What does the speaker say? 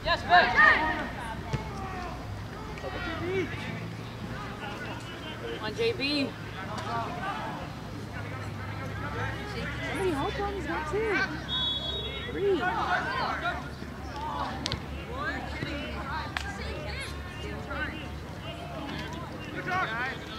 Yes, Ben. Come on, JB. How many home runs he's got too? 3. Good job.